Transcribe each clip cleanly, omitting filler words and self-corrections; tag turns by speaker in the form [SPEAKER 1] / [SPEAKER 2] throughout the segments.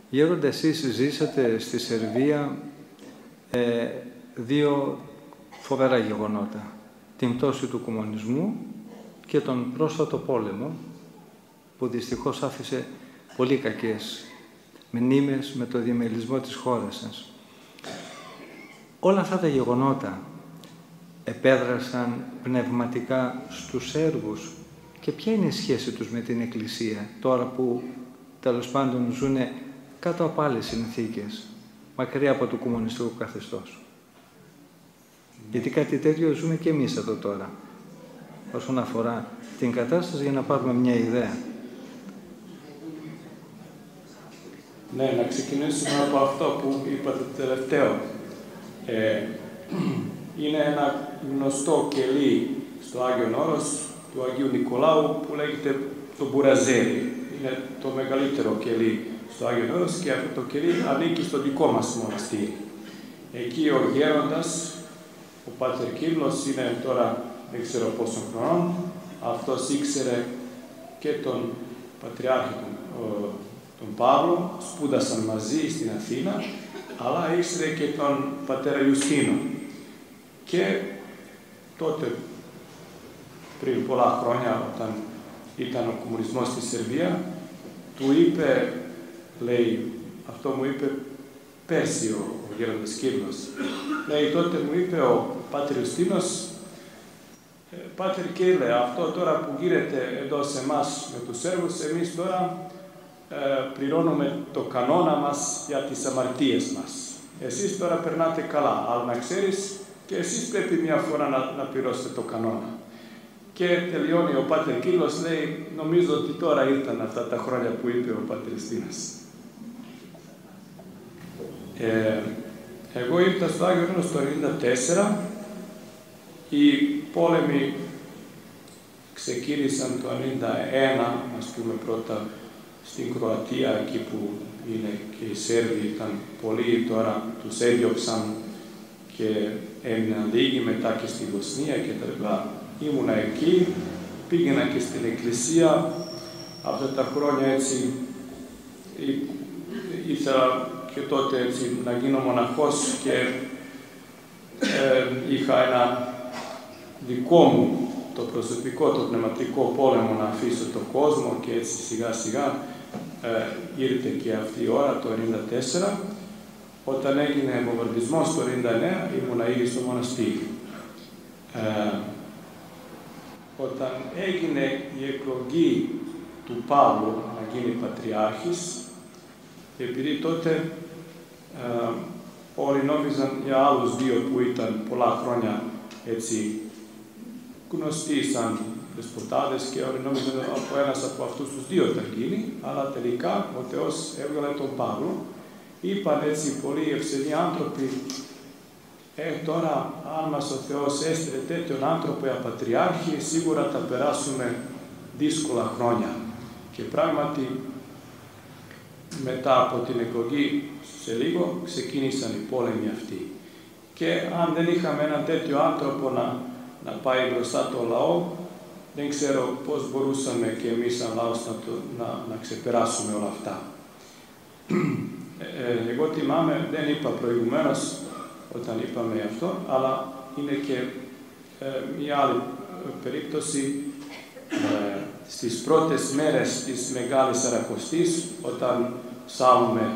[SPEAKER 1] Γέροντα, εσείς ζήσατε στη Σερβία δύο φοβερά γεγονότα. Την πτώση του κομμουνισμού και τον πρόσφατο πόλεμο, που δυστυχώς άφησε πολύ κακές μνήμες με το διαμελισμό της χώρας σας. Όλα αυτά τα γεγονότα επέδρασαν πνευματικά στους Σέρβους και ποια είναι η σχέση τους με την Εκκλησία τώρα που τέλος πάντων ζουν κάτω από άλλες συνθήκες, μακριά από το κομμουνιστικό καθεστώς. Γιατί κάτι τέτοιο ζούμε και εμείς εδώ τώρα, όσον αφορά την κατάσταση, για να πάρουμε μια ιδέα.
[SPEAKER 2] Ναι, να ξεκινήσουμε από αυτό που είπατε τελευταίο. Είναι ένα γνωστό κελί στο Άγιον Όρος του Αγίου Νικολάου που λέγεται το Μπουραζέρι. Είναι το μεγαλύτερο κελί στο Άγιον Όρος και αυτό το κελί ανήκει στο δικό μας μοναστήρι. Εκεί ο γέροντας, ο Πάτερ Κύρλος, είναι τώρα δεν ξέρω πόσο χρονών. Αυτός ήξερε και τον Πατριάρχη τον Παύλο, σπούδασαν μαζί στην Αθήνα, αλλά ήξερε και τον Πατέρα Ιουστίνο. Και τότε, πριν πολλά χρόνια, όταν ήταν ο κομμουνισμός στη Σερβία, του είπε, λέει, αυτό μου είπε πέρσι ο γέροντας Κύρλος, λέει, τότε μου είπε ο Πάτερ Ιουστίνος, Πάτερ Κύρλε, αυτό τώρα που γίνεται εδώ σε εμάς με τους Σέρβους, εμείς τώρα πληρώνουμε το κανόνα μας για τις αμαρτίες μας. Εσείς τώρα περνάτε καλά, αλλά να ξέρεις και εσείς πρέπει μια φορά να πληρώσετε το κανόνα. Και τελειώνει ο Πάτερ Κύρλος, λέει, νομίζω ότι τώρα ήρθαν αυτά τα χρόνια που είπε ο Πάτερ Στίνας. Εγώ ήρθα στο Άγιο Όρος το 1994. Οι πόλεμοι ξεκίνησαν το 1991, ας πούμε πρώτα στην Κροατία, εκεί που είναι και οι Σέρβοι ήταν πολλοί, τώρα τους έδιωξαν και έμειναν λίγοι, μετά και στη Βοσνία κτλ. Ήμουνα εκεί, πήγαινα και στην εκκλησία. Αυτά τα χρόνια έτσι ήθελα και τότε έτσι να γίνω μοναχός και είχα ένα δικό μου, το προσωπικό, το πνευματικό πόλεμο να αφήσω τον κόσμο και έτσι σιγά σιγά ήρθε και αυτή η ώρα το 1994. Όταν έγινε βομβαρδισμός το 1999 ήμουνα ήδη στο μοναστήρι. Όταν έγινε η εκλογή του Παύλου να γίνει πατριάρχης, επειδή τότε όλοι νόμιζαν για άλλους δύο που ήταν πολλά χρόνια έτσι γνωστοί σαν δεσποτάδες και όλοι νόμιζαν από ένας από αυτούς τους δύο θα γίνει, αλλά τελικά ο Θεός έβγαλε τον Παύλο. Είπαν έτσι πολλοί ευσεβοί άνθρωποι, τώρα αν μας ο Θεός έστειλε τέτοιον άνθρωπο για πατριάρχη, σίγουρα θα περάσουμε δύσκολα χρόνια. Και πράγματι, μετά από την εκλογή, σε λίγο, ξεκίνησαν οι πόλεμοι αυτοί. Και αν δεν είχαμε έναν τέτοιο άνθρωπο να πάει μπροστά το λαό, δεν ξέρω πώς μπορούσαμε και εμείς σαν λαός να ξεπεράσουμε όλα αυτά. Εγώ θυμάμαι, δεν είπα προηγουμένως όταν είπαμε αυτό, αλλά είναι και μια άλλη περίπτωση στις πρώτες μέρες της Μεγάλης Σαρακοστής, όταν ψάλουμε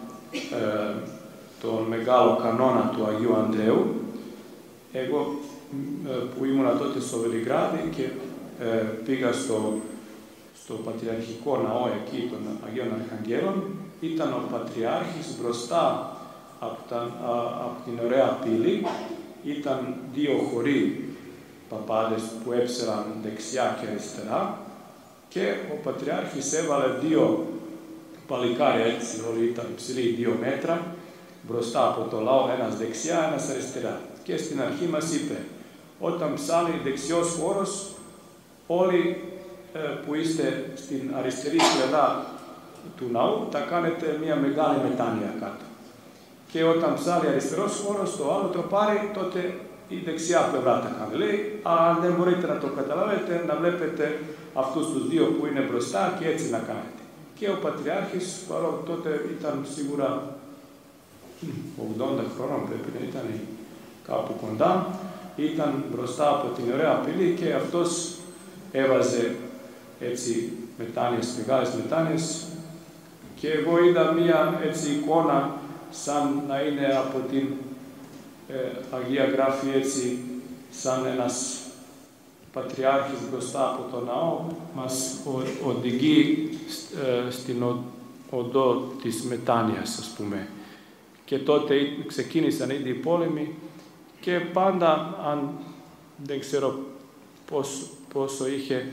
[SPEAKER 2] τον μεγάλο κανόνα του Αγίου Ανδρέου. Εγώ που ήμουνα τότε στο Βελιγράδι και πήγα στο Πατριαρχικό Ναό εκεί των Αγίων Αρχαγγέλων, ήταν ο Πατριάρχης μπροστά από την ωραία πύλη, ήταν δύο χωροί παπάδες που έψεραν δεξιά και αριστερά και ο Πατριάρχης έβαλε δύο παλικάρια, έτσι όλοι ήταν ψηλοί 2 μέτρα, μπροστά από το λαό, ένας δεξιά, ένας αριστερά. Και στην αρχή μας είπε, όταν ψάλει δεξιός χώρος, όλοι που είστε στην αριστερή πλευρά του ναού, θα κάνετε μια μεγάλη μετάνοια κάτω. Και όταν ψάλει αριστερός χώρος, το άλλο τροπάρι, τότε η δεξιά πλευρά τα κάνει. Λέει, αν δεν μπορείτε να το καταλάβετε, να βλέπετε αυτούς τους δύο που είναι μπροστά και έτσι να κάνετε. και ο Πατριάρχης, παρόλο τότε ήταν σίγουρα 80 χρόνων, πρέπει να ήταν κάπου κοντά, ήταν μπροστά από την ωραία πύλη και αυτός έβαζε έτσι μετάνοιες, μεγάλες μετάνοιες, και εγώ είδα μία έτσι εικόνα σαν να είναι από την Αγία Γράφη, έτσι σαν ένας Πατριάρχης μπροστά από το ναό, μας οδηγεί στην οδό της μετάνοιας, ας πούμε. Και τότε ξεκίνησαν ήδη οι πόλεμοι και πάντα, αν δεν ξέρω πόσο είχε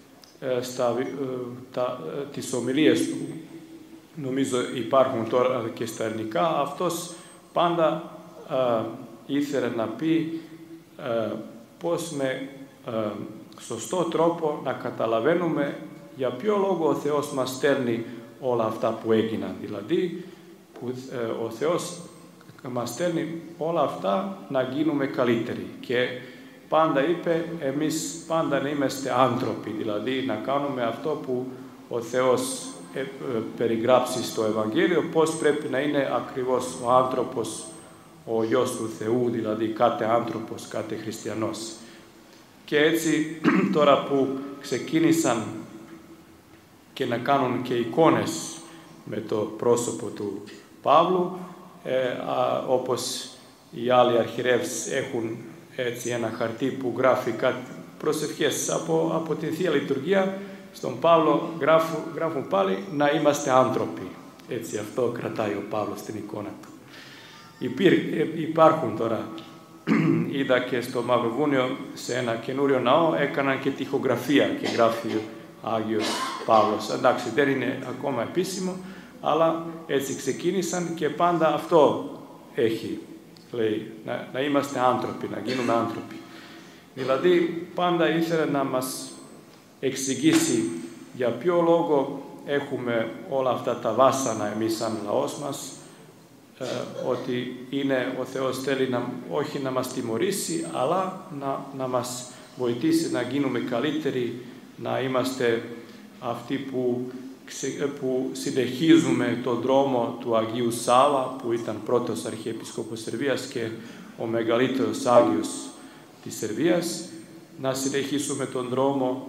[SPEAKER 2] τις ομιλίες του, νομίζω υπάρχουν τώρα και στα ελληνικά, αυτός πάντα ήθελε να πει πώς με σωστό τρόπο να καταλαβαίνουμε για ποιο λόγο ο Θεός μας στέλνει όλα αυτά που έγιναν. Δηλαδή, ο Θεός μας στέλνει όλα αυτά να γίνουμε καλύτεροι. Και πάντα είπε, εμείς πάντα να είμαστε άνθρωποι, δηλαδή να κάνουμε αυτό που ο Θεός περιγράψει στο Ευαγγέλιο, πώς πρέπει να είναι ακριβώς ο άνθρωπος, ο Υιός του Θεού, δηλαδή κάθε άνθρωπος, κάθε χριστιανός. Και έτσι τώρα που ξεκίνησαν και να κάνουν και εικόνες με το πρόσωπο του Παύλου, όπως οι άλλοι αρχιερεύς έχουν έτσι ένα χαρτί που γράφει κάτι προσευχές από την Θεία Λειτουργία, στον Παύλο γράφουν πάλι να είμαστε άνθρωποι. Έτσι αυτό κρατάει ο Παύλος στην εικόνα του. Υπάρχουν τώρα, είδα και στο Μαυροβούνιο σε ένα καινούριο ναό, έκαναν και τοιχογραφία και γράφει Άγιος Παύλος. Εντάξει, δεν είναι ακόμα επίσημο, αλλά έτσι ξεκίνησαν και πάντα αυτό έχει, λέει, να είμαστε άνθρωποι, να γίνουμε άνθρωποι. Δηλαδή, πάντα ήθελε να μας εξηγήσει για ποιο λόγο έχουμε όλα αυτά τα βάσανα εμείς σαν λαός μας, ότι ο Θεός θέλει όχι να μας τιμωρήσει, αλλά να μας βοηθήσει να γίνουμε καλύτεροι, να είμαστε αυτοί που συνεχίζουμε τον δρόμο του Αγίου Σάβα, που ήταν πρώτος Αρχιεπίσκοπος Σερβίας και ο μεγαλύτερος Άγιος της Σερβίας, να συνεχίσουμε τον δρόμο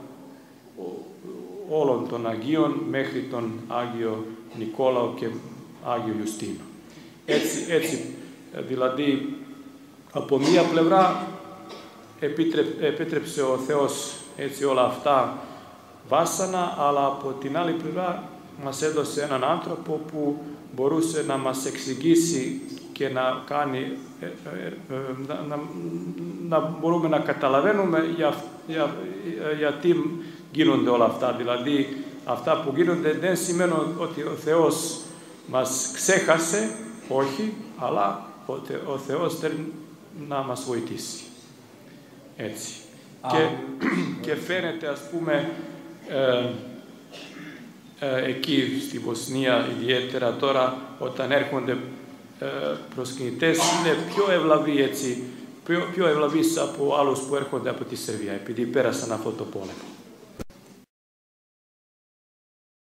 [SPEAKER 2] όλων των Αγίων μέχρι τον Άγιο Νικόλαο και Άγιο Ιουστίνο. Έτσι, δηλαδή, από μία πλευρά επέτρεψε ο Θεός έτσι όλα αυτά βάσανα, αλλά από την άλλη πλευρά μας έδωσε έναν άνθρωπο που μπορούσε να μας εξηγήσει και να κάνει, να μπορούμε να καταλαβαίνουμε γιατί γίνονται όλα αυτά. Δηλαδή, αυτά που γίνονται δεν σημαίνουν ότι ο Θεός μας ξέχασε, όχι, αλλά ο Θεός θέλει να μας βοηθήσει. Έτσι. Και φαίνεται, ας πούμε, εκεί στη Βοσνία ιδιαίτερα τώρα, όταν έρχονται προσκυνητές, είναι πιο ευλαβή, έτσι, πιο ευλαβείς από άλλους που έρχονται από τη Σερβία, επειδή πέρασαν αυτό το πόλεμο.